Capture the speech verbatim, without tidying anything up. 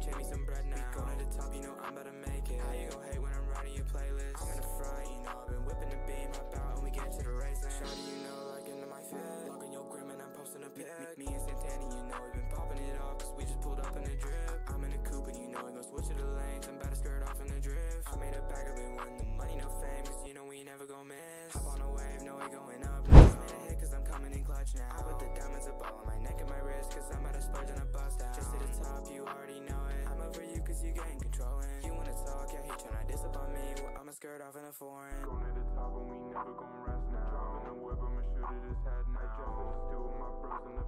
chase me some bread now. We going to the top, you know I'm about to make it. How you gon' hate when I'm writing your playlist? I'm in the front, you know I've been whipping the beam, hop out and we get to the race lane. Shawty, you know like into my fit, logging your grim and I'm posting a pic. Me, me and Santana, you know we been popping it off, cause we just pulled up in the drip. I'm in a coupe and you know we gon' switch to the lanes, I'm about to skirt off in the drift. I made a bag of it, wanting the money, no fame, cause you know we never gon' miss. Hop on a wave, know we going up now. Just made a hit cause I'm coming in clutch now. I put the diamonds up all on my neck and my wrist, cause I'm about to splurge and I bust out. Just to the top, you already know it. I'm over you cause you getting controlling. You wanna talk, yeah, he tryna diss up on me. Well, I'ma skirt off in a foreign. Going to the top and we never gon' rest now. Driving the whip, I'ma shoot at his head now. I just in the stew with my bros in the